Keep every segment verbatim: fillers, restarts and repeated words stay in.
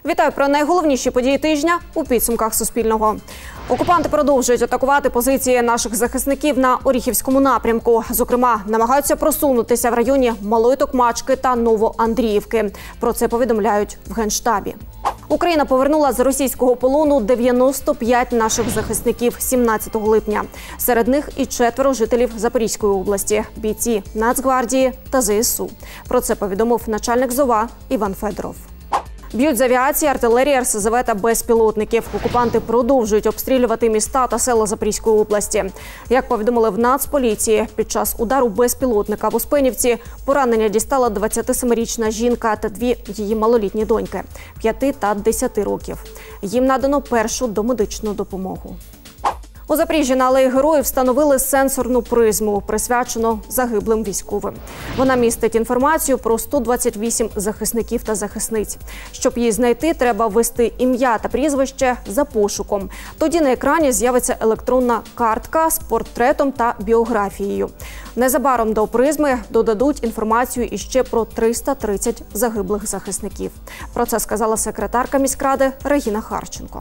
Вітаю про найголовніші події тижня у підсумках Суспільного. Окупанти продовжують атакувати позиції наших захисників на Оріхівському напрямку. Зокрема, намагаються просунутися в районі Малої Токмачки та Новоандріївки. Про це повідомляють в Генштабі. Україна повернула з російського полону дев'яносто п'ять наших захисників сімнадцятого липня. Серед них і четверо жителів Запорізької області, бійці Нацгвардії та ЗСУ. Про це повідомив начальник ЗОВА Іван Федоров. Б'ють з авіації, артилерії, ар ес зе ве та безпілотників. Окупанти продовжують обстрілювати міста та села Запорізької області. Як повідомили в Нацполіції, під час удару безпілотника в Успенівці поранення дістала двадцятисемирічна жінка та дві її малолітні доньки – п'яти та десяти років. Їм надано першу домедичну допомогу. У Запоріжжі на Алеї Героїв встановили сенсорну призму, присвячену загиблим військовим. Вона містить інформацію про сто двадцять вісім захисників та захисниць. Щоб її знайти, треба ввести ім'я та прізвище за пошуком. Тоді на екрані з'явиться електронна картка з портретом та біографією. Незабаром до призми додадуть інформацію іще про триста тридцять загиблих захисників. Про це сказала секретарка міськради Регіна Харченко.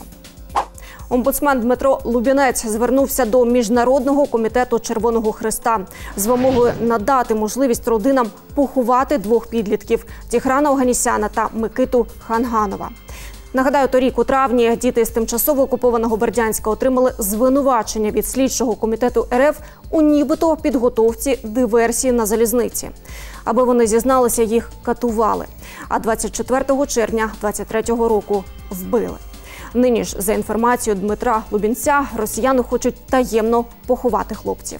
Омбудсмен Дмитро Лубінець звернувся до Міжнародного комітету Червоного Хреста з вимогою надати можливість родинам поховати двох підлітків – Тіграна Оганісяна та Микиту Ханганова. Нагадаю, торік у травні діти з тимчасово окупованого Бердянська отримали звинувачення від слідчого комітету ер еф у нібито підготовці диверсії на залізниці. Аби вони зізналися, їх катували. А двадцять четвертого червня двадцять третього року вбили. Нині ж, за інформацією Дмитра Лубінця, росіяни хочуть таємно поховати хлопців.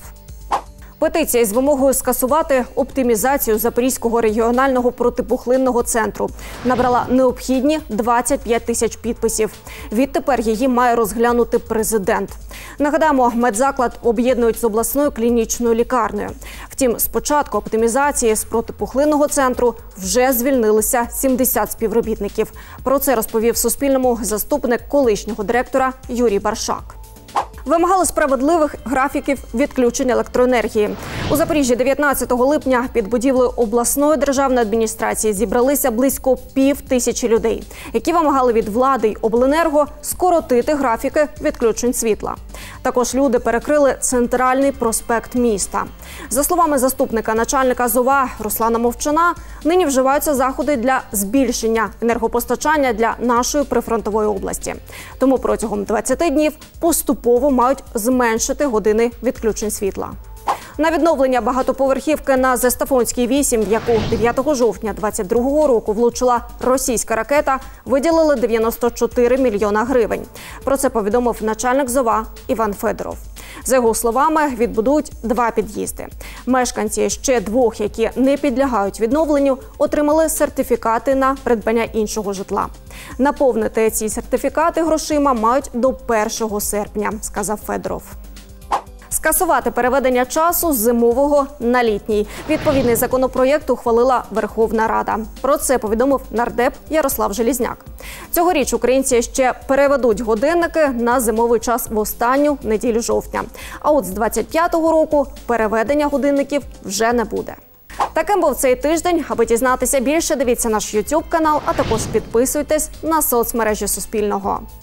Петиція з вимогою скасувати оптимізацію Запорізького регіонального протипухлинного центру набрала необхідні двадцять п'ять тисяч підписів. Відтепер її має розглянути президент. Нагадаємо, медзаклад об'єднують з обласною клінічною лікарнею. Втім, з початку оптимізації з протипухлинного центру вже звільнилися сімдесят співробітників. Про це розповів Суспільному заступник колишнього директора Юрій Баршак. Вимагали справедливих графіків відключення електроенергії. У Запоріжжі дев'ятнадцятого липня під будівлею обласної державної адміністрації зібралися близько пів тисячі людей, які вимагали від влади й обленерго скоротити графіки відключень світла. Також люди перекрили центральний проспект міста. За словами заступника начальника ЗОВА Руслана Мовчана, нині вживаються заходи для збільшення енергопостачання для нашої прифронтової області. Тому протягом двадцяти днів поступово мають зменшити години відключень світла. На відновлення багатоповерхівки на Зестафонській вісім, в яку дев'ятого жовтня двадцять другого року влучила російська ракета, виділили дев'яносто чотири мільйона гривень. Про це повідомив начальник ЗОВА Іван Федоров. За його словами, відбудують два під'їзди. Мешканці ще двох, які не підлягають відновленню, отримали сертифікати на придбання іншого житла. Наповнити ці сертифікати грошима мають до першого серпня, сказав Федоров. Скасувати переведення часу з зимового на літній. Відповідний законопроєкт ухвалила Верховна Рада. Про це повідомив нардеп Ярослав Желізняк. Цьогоріч українці ще переведуть годинники на зимовий час в останню неділю жовтня. А от з двадцять п'ятого року переведення годинників вже не буде. Таким був цей тиждень. Аби дізнатися більше, дивіться наш ютуб канал, а також підписуйтесь на соцмережі Суспільного.